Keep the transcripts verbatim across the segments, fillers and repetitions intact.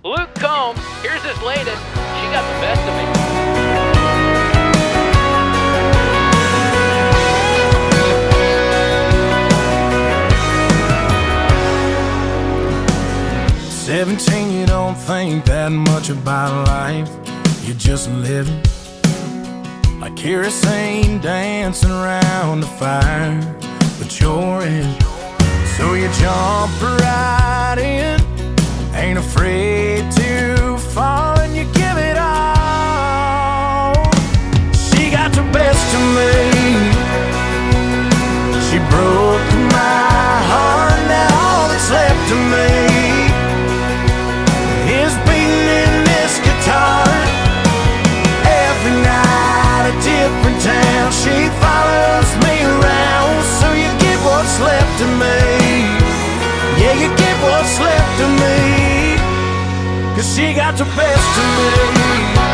Luke Combs, here's his latest. She got the best of me. Seventeen, you don't think that much about life. You're just living like kerosene dancing around the fire, but you're in. So you jump right in, ain't afraid to fall, and you give it all. She got the best of me. She broke my heart, now all that's left of me is beating in this guitar. Every night a different town, she follows me around. So you get what's left of me. Yeah, you get what's left of me, 'cause she got the best of me.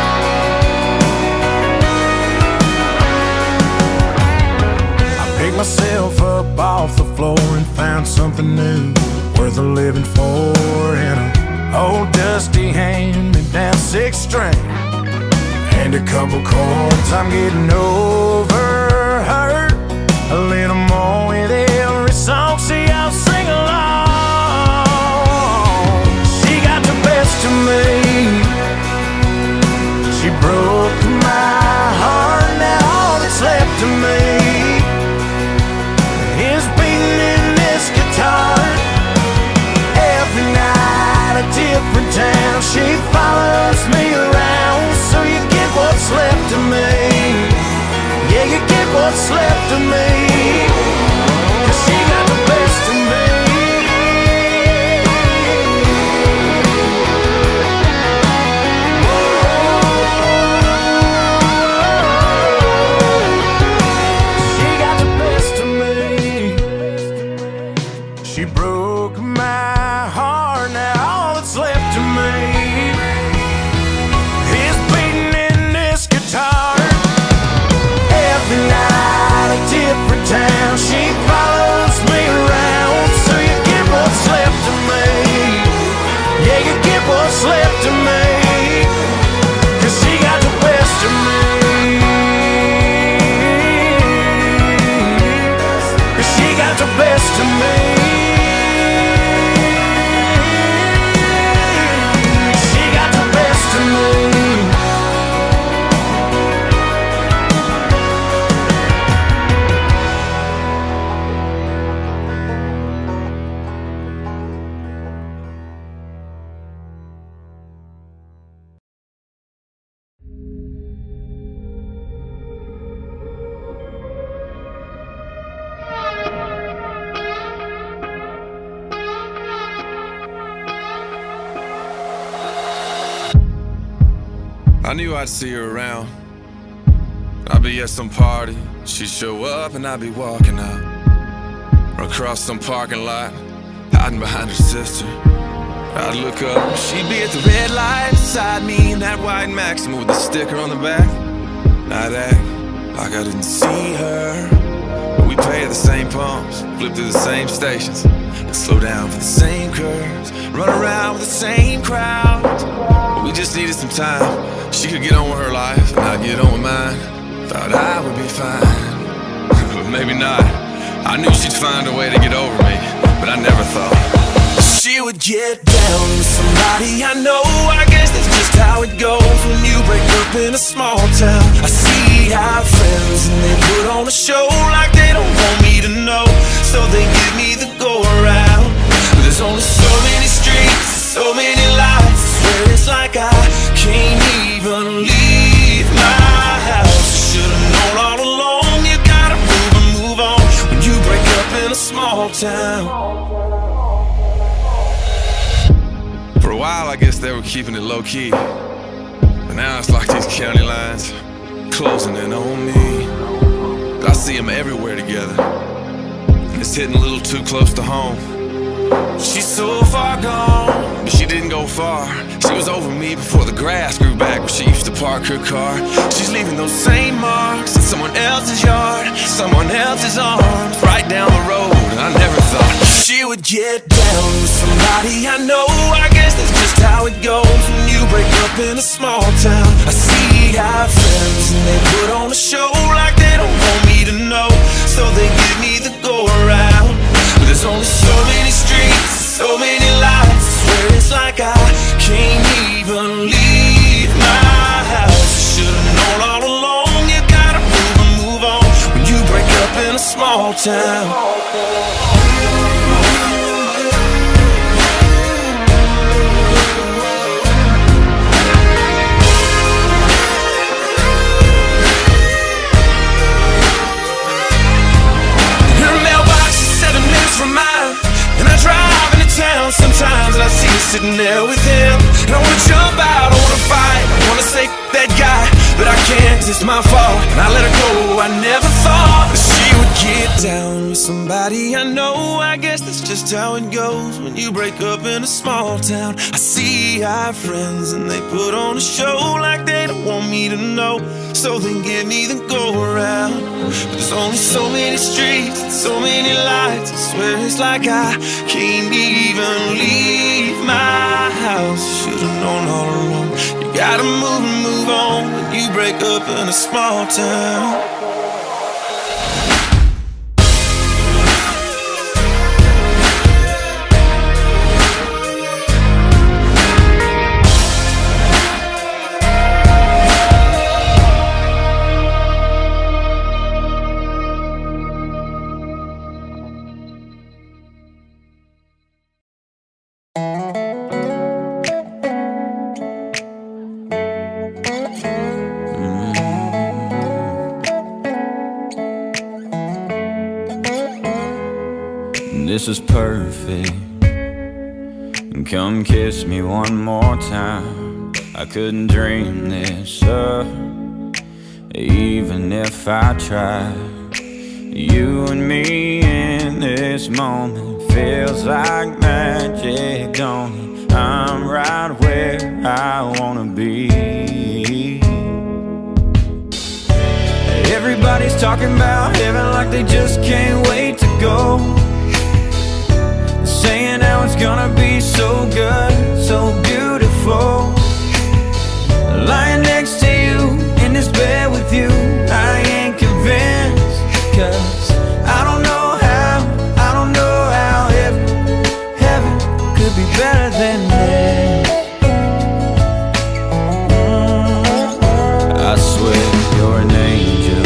I picked myself up off the floor and found something new worth a living for, in a old dusty hand-me-down six string and a couple chords. I'm getting over her a little more with every song. See, I'll sing along. She got the best of me. She broke my heart, now all that's left of me is beating in this guitar. Every night a different town, she follows me around. So you get what's left of me. Yeah, you get what's left of me, 'cause she got the best of me. She got the best of me. She broke my heart, now all that's left of me is beating in this guitar. Every night a different town, she follows me around. So you get what's left of me. Yeah, you get what's left of me, 'cause she got the best of me. 'Cause she got the best of me. She got the best of me. I knew I'd see her around. I'd be at some party, she'd show up and I'd be walking out, or across some parking lot, hiding behind her sister. I'd look up, she'd be at the red light beside me in that white Maxima with the sticker on the back. I'd act like I didn't see her, but we'd pay at the same pumps, flip through the same stations, and slow down for the same curves, run around with the same crowds. But we just needed some time. She could get on with her life, and I'd get on with mine. Thought I would be fine, but maybe not. I knew she'd find a way to get over me, but I never thought she would get down with somebody I know. I guess that's just how it goes when you break up in a small town. I see our friends and they put on a show like they don't want me to know, so they give me the go around. But there's only so many streets, so many lights. I swear it's like I can't even leave my house. Should've known all along, you gotta move and move on when you break up in a small town. For a while, I guess they were keeping it low-key, but now it's like these county lines closing in on me. I see them everywhere together, and it's hitting a little too close to home. She's so far gone, but she didn't go far. She was over me before the grass grew back where she used to park her car. She's leaving those same marks in someone else's yard, someone else's arms, right down the road. I never thought she would get down with somebody I know. I guess that's just how it goes when you break up in a small town. I see our friends and they put on a show like they don't want me to know, so they give me the go around. But there's only so many streets, so many lights, I swear it's like I can't even leave my house. Should've known all along, you gotta move and move on when you break up in a small town. From mine, and I drive into town sometimes and I see you sitting there with him, and I wanna jump out, I wanna fight, I wanna say that guy, but I can't, it's my fault, and I let her go. I never thought that she would get down with somebody I know. I guess that's just how it goes when you break up in a small town. I see our friends and they put on a show like they don't want me to know, so they give me the go around. But there's only so many streets and so many lights, I swear it's like I can't even leave my house. Should've known all along, you gotta move and move on when you break up in a small town. This is perfect. Come kiss me one more time. I couldn't dream this up, even if I tried. You and me in this moment feels like magic, don't it? I'm right where I wanna be. Everybody's talking about heaven like they just can't wait to go, saying how it's gonna be so good, so beautiful. Lying next to you, in this bed with you, I ain't convinced. Cause I don't know how, I don't know how heaven, heaven could be better than this. I swear you're an angel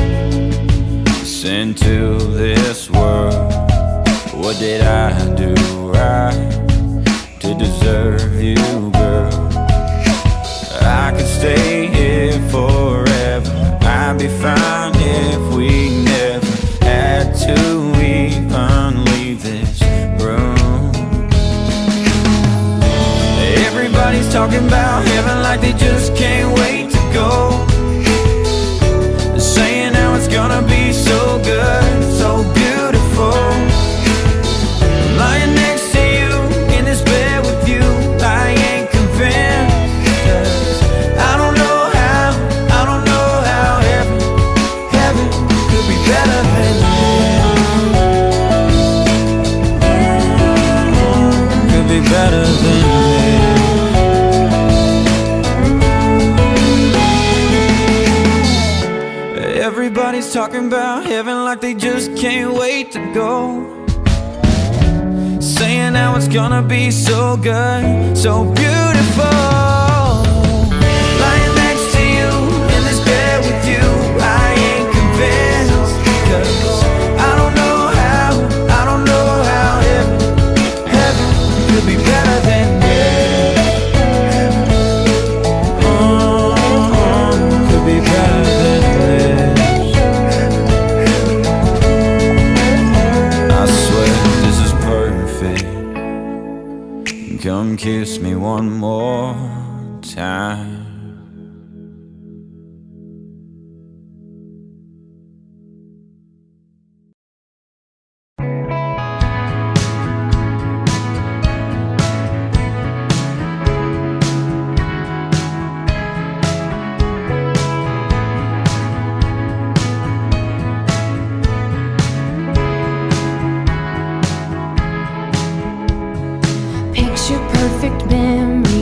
sent to this world. What did I do right to deserve you, girl? I could stay here forever, I'd be fine if we never had to even leave this room. Everybody's talking about heaven like they just can't wait to go, saying how it's gonna be so good, so beautiful. Lying next to you, in this bed with you, I ain't convinced. Cause I don't know how, I don't know how heaven, heaven could be better than this. Could be better than this. Everybody's talking about heaven like they just can't wait to go, saying how it's gonna be so good, so beautiful. Lying next to you, in this bed with you, I ain't convinced. Cause I don't know how, I don't know how heaven, heaven could be better than this. Oh, could be better than this. I swear this is perfect. Come kiss me one more time. Picture perfect memories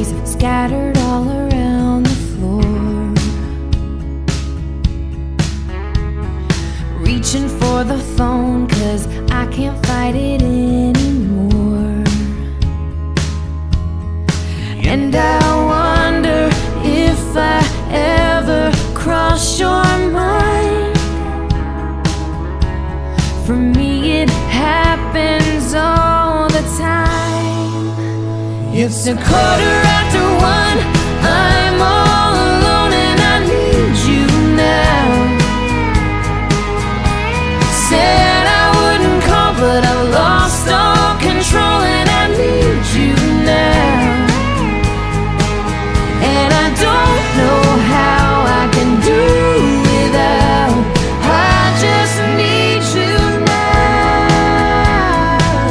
And I wonder if I ever cross your mind. For me it happens all the time. It's a quarter after one, I'm all alone and I need you now. Said I wouldn't call, but I lost all control and I need you now. And I don't know how I can do without. I just need you now.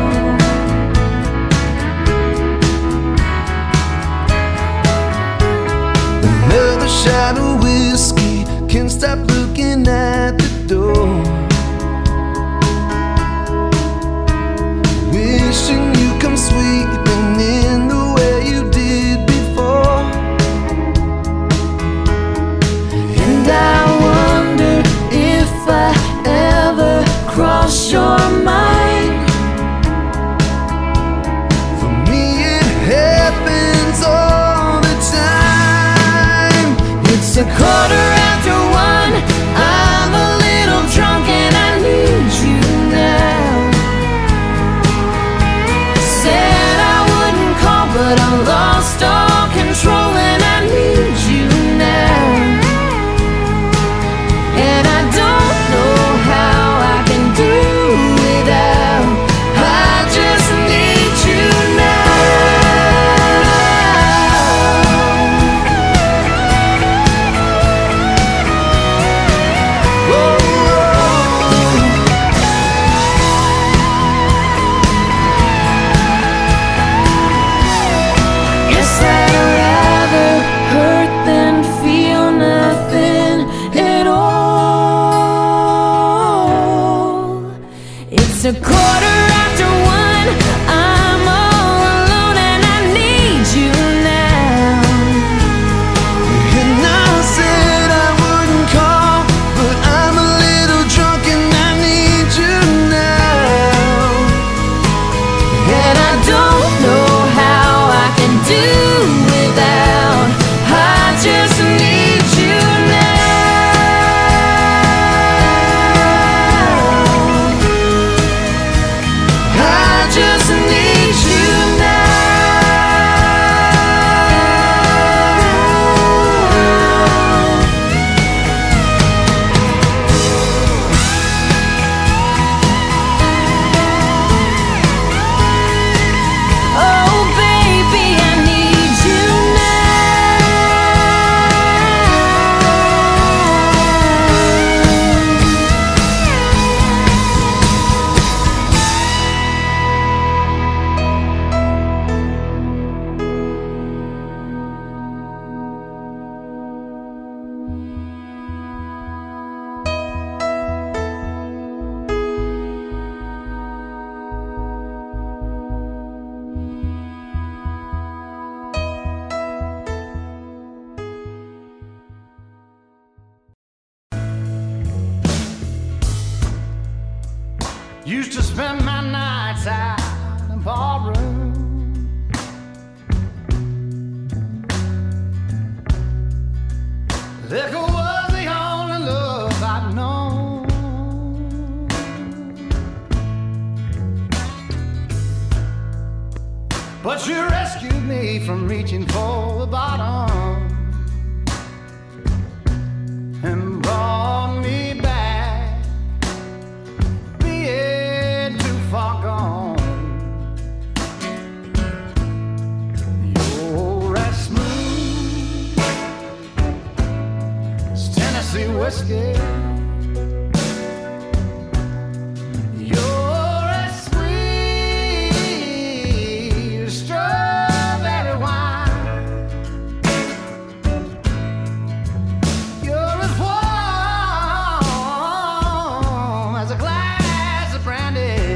Another shot of whiskey, can't stop looking at the door. Wishing you come sweeping in the way you did before. And I wonder if I ever cross your mind. For me it happens all the time. It's a quarter after one, I'm a little drunk and I need you now. Said I wouldn't call, but I lost all control and I need you now. And I don't know how I can do without. I just need you now. Whoa, Guess I'd rather hurt than feel nothing at all. It's a quarter after one, I'm all alone and I need you now. and I said I wouldn't call, but I'm a little drunk and I need you now. And I don't know how I can do without. I just need you now. I just need you now. Oh baby, I need you Used to spend my nights out in the ballroom. Liquor was the only love I'd known. But you rescued me from reaching for the bottom and brought me back, being too far gone. You're as smooth as Tennessee whiskey. You're as sweet as strawberry wine. You're as warm as a glass of brandy.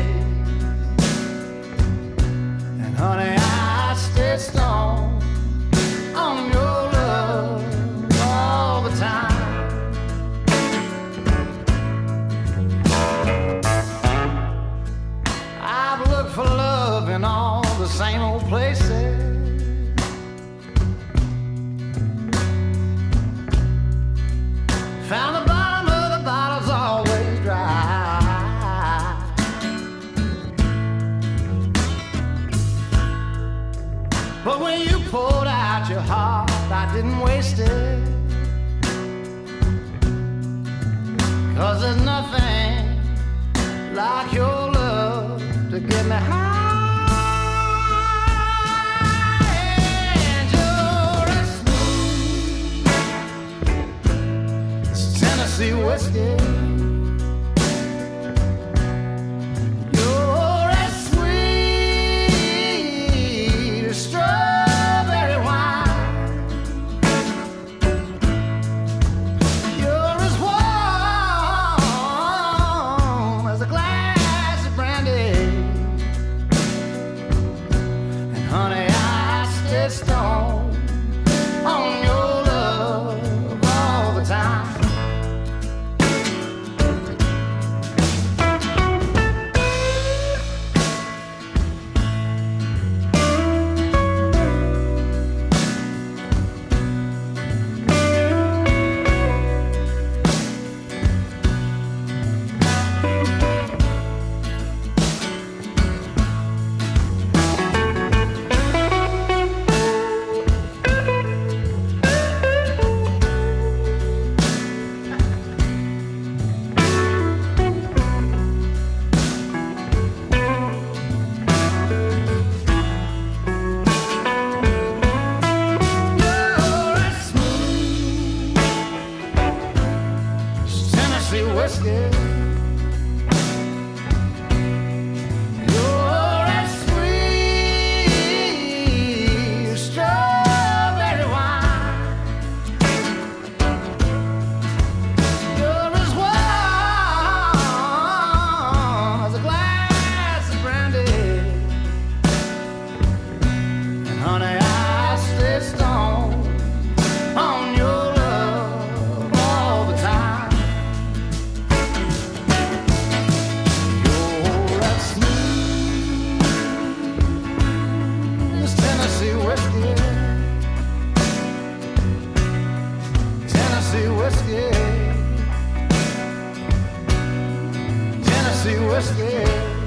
And honey, I stay strong on your love all the time. poured out your heart, I didn't waste it. 'Cause there's nothing like your love to get me high. And you're as smooth as Tennessee whiskey. You're as sweet as strawberry wine. You're as warm as a glass of brandy. And honey, I stay stoned on your love all the time. You're as smooth as Tennessee whiskey. You're as sweet as strawberry wine. You're as warm as a glass of brandy. And honey, I stay stoned on your love all the time. You're as smooth as Tennessee whiskey. Tennessee whiskey. Tennessee whiskey.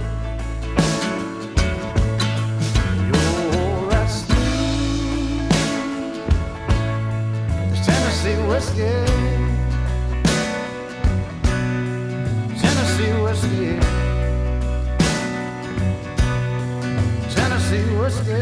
You're as smooth as Tennessee whiskey. Tennessee whiskey. Tennessee whiskey.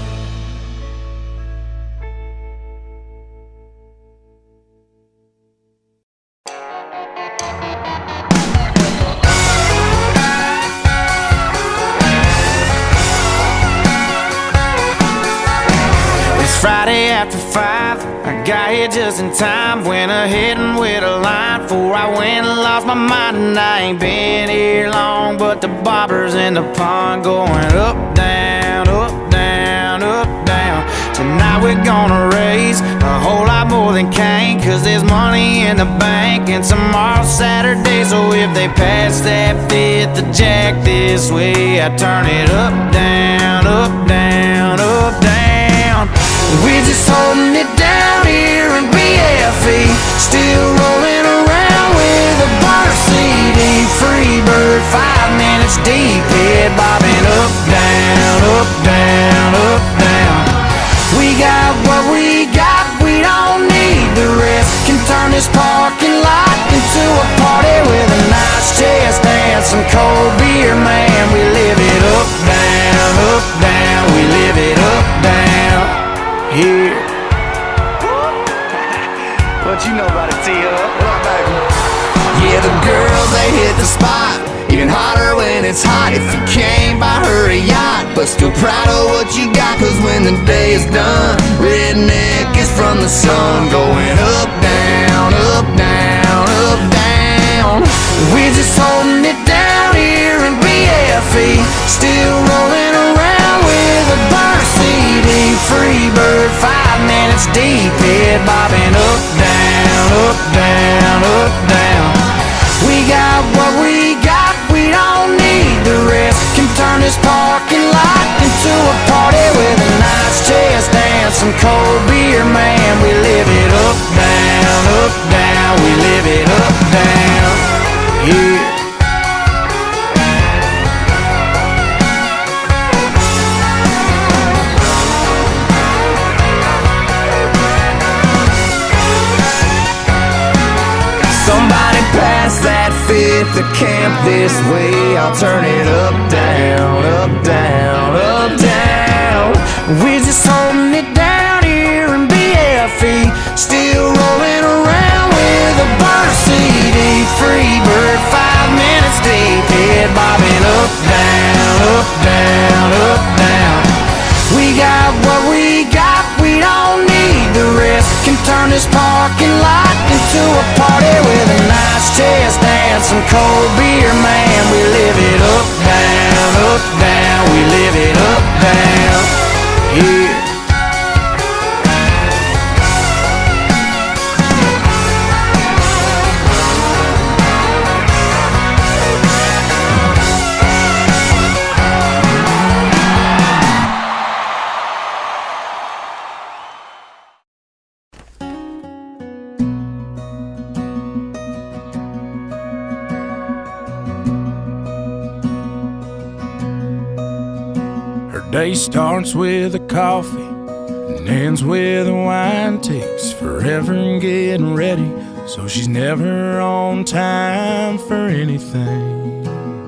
It's Friday after five. I got here just in time. Went ahead and with a line before I went and lost my mind. And I ain't been here long, but the bobbers in the pond going up, down, up, down, up, down. Tonight we're gonna raise a whole lot more than Cain, 'cause there's money in the bank and tomorrow's Saturday. So if they pass that fifth of Jack this way, I turn it up, down, up, down, up, down. We're just holding it down here in B F E, still rolling around with a bar C D. Free bird, five minutes deep, head bobbing up, down, up, down, up, down. We got what we got, we don't need the rest. Can turn this parking lot into a party with a nice chest and some cold beer, man. We live it up, down, up, down. We live it up, down here. What you know about it, T-Up? What baby? Yeah, the girls, they hit the spot. Even hotter when it's hot. If you came by her a yacht, but still proud of what you got. 'Cause when the day is done, redneck is from the sun. Going up, down, up, down, up, down. We're just holding it down here in B F E, still rolling around with a burn C D. Free bird, five minutes deep, head bobbing up, down, up, down, up, down. We got what we got, we don't need the rest. Can turn this parking lot into a party with a nice chest and some cold beer, man. We live it up, down, up, down. We live it up, down here. hit the camp this way, I'll turn it up, down, up, down, up, down. We're just holding it down here in B F E, still rolling around with a burner C D. Free bird, five minutes deep, head bobbing up, down, up, down, up, down. We got what we got, we don't need the rest. Can turn this parking lot into a party with a nice chest and some cold beer, man. We live it up, down, up, down. We live it up, down, yeah. Day starts with a coffee and ends with a wine. Takes forever in getting ready, so she's never on time for anything.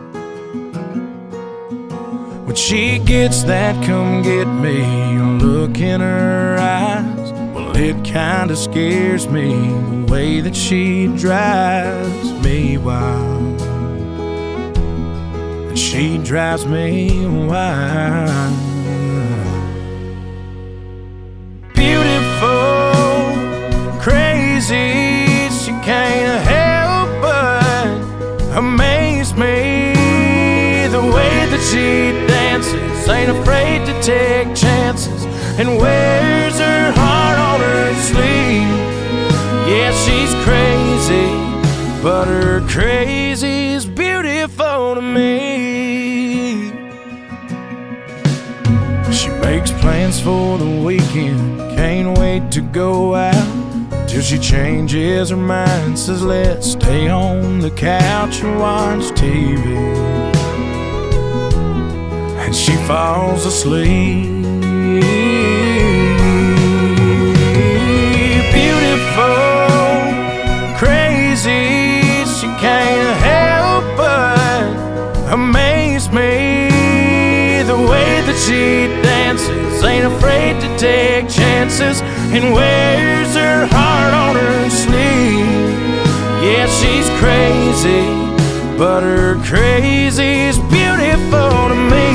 When she gets that come get me look in her eyes, well, it kinda scares me the way that she drives me wild. She drives me wild. Beautiful, crazy, she can't help but amaze me. The way that she dances, ain't afraid to take chances, and wears her heart on her sleeve. Yeah, she's crazy, but her crazy's beautiful to me. She makes plans for the weekend, can't wait to go out, till she changes her mind, says let's stay on the couch and watch T V. And she falls asleep. Beautiful, crazy, she can't help but amaze me. The way that she dances, ain't afraid to take chances, and wears her heart on her sleeve. Yeah, she's crazy, but her crazy's beautiful to me.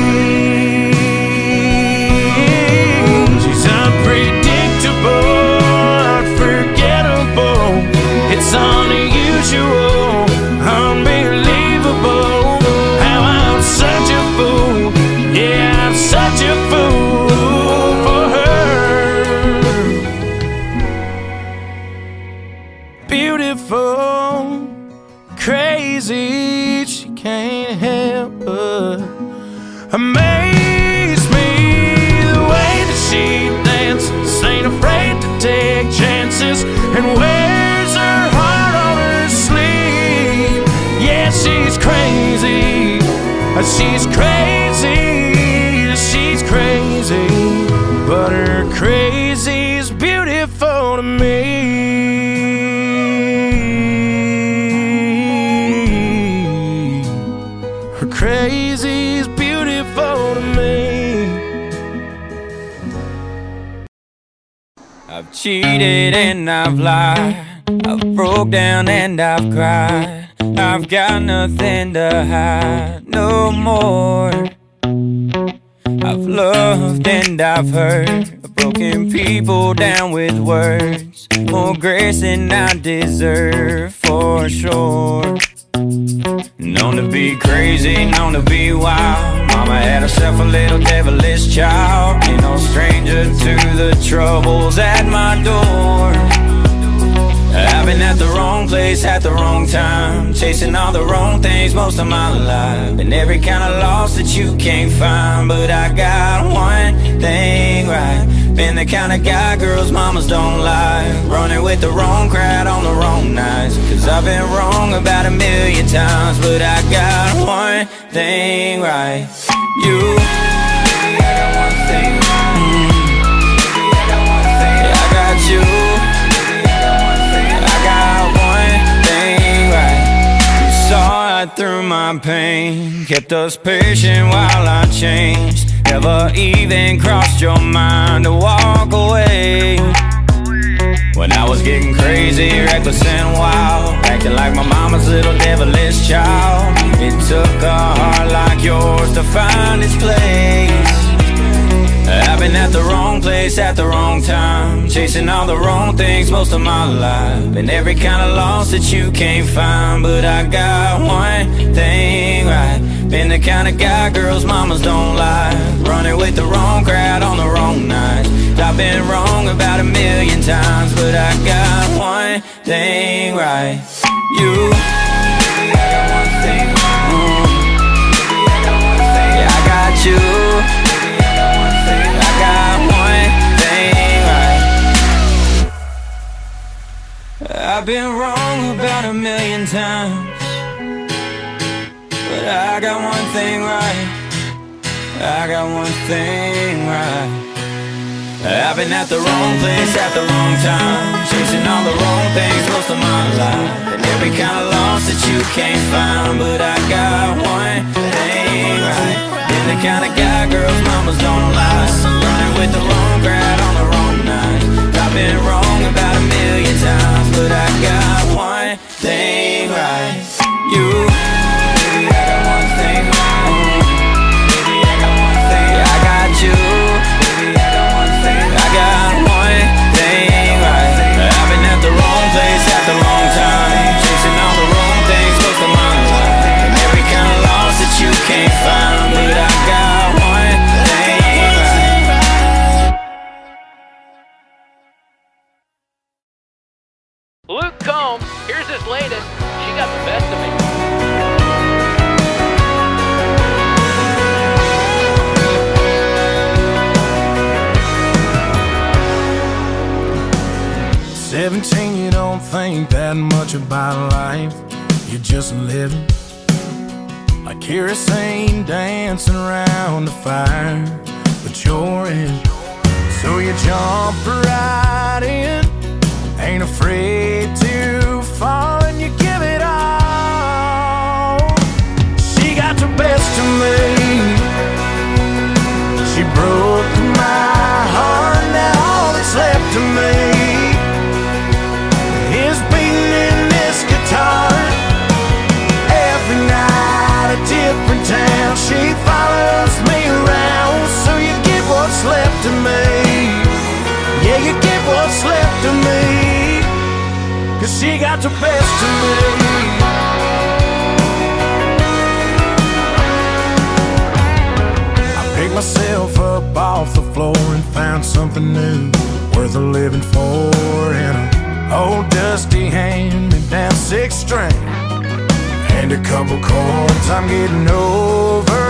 She's unpredictable, unforgettable, it's unusual, unbelievable. How I'm such a fool, yeah, I'm such a fool for her. Beautiful, crazy, she can't help but amaze me. The way that she dances, ain't afraid to take chances, and wears her heart on her sleeve. Yeah, she's crazy, she's crazy, she's crazy, but her crazy's beautiful to me. Her crazy's beautiful to me. I've cheated and I've lied, I've broke down and I've cried. I've got nothing to hide no more. I've loved and I've hurt, I've broken people down with words, more grace than I deserve for sure. Known to be crazy, known to be wild. Mama had herself a little devilish child. Ain't no stranger to the troubles at my door. I've been at the wrong place at the wrong time, chasing all the wrong things most of my life. Been every kind of loss that you can't find, but I got one thing right. Been the kind of guy girls mamas don't like, running with the wrong crowd on the wrong nights. Cause I've been wrong about a million times, but I got one thing right. You, baby, I got one thing right. Mm. Baby, I got one thing right. Yeah, I got you. Baby, I got one thing right. I got one thing right. You saw my pain, kept us patient while I changed. Never even crossed your mind to walk away. When I was getting crazy, reckless and wild, acting like my mama's little devilish child. It took a heart like yours to find its place. I've been at the wrong place at the wrong time, chasing all the wrong things most of my life. Been every kind of loss that you can't find, but I got one thing right. Been the kind of guy girls mamas don't like, running with the wrong crowd on the wrong night. I've been wrong about a million times, but I got one thing right. You, baby, I got one thing right. Mm. Baby, I got one thing. Yeah, I got you. Baby, I got one thing. I got one thing right. I've been wrong about a million times, but I got one thing right. I got one thing right. I've been at the wrong place at the wrong time, chasing all the wrong things most of my life. And every kind of loss that you can't find, but I got one thing right. Been the kind of guy girls mamas don't like, running with the wrong crowd on the wrong night. I've been wrong about a million times, but I got one thing right. You, baby, I got one thing right. Mm. Baby, I got one thing. Yeah, I got you. Baby, I got one thing. I got one thing right. I've been at the wrong place at the wrong time, chasing all the wrong things most of my life. And every kind of loss that you can't find, but I got one thing right. Luke Combs, here's his latest. She got the best of me. Seventeen, you don't think that much about life. You're just living like kerosene dancing around the fire, but you're in. So you jump right in, ain't afraid to fall, and you give it all. She got the best of me. She broke my heart, now all that's left of me is beating in this guitar. Every night a different town, she follows me around. So you get what's left of me. Yeah, you get what's left of me, 'cause she got the best of me. I picked myself up off the floor and found something new, worth a living for, and a old dusty hand-me-down six string and a couple chords I'm getting over